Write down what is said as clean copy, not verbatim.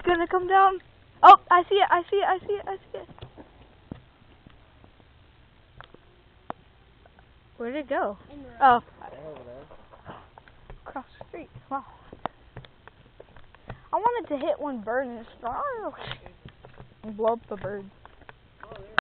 gonna come down. Oh, I see it, I see it, I see it, I see it. Where did it go? Oh. Across the street. Wow. I wanted to hit one bird and blow up the bird.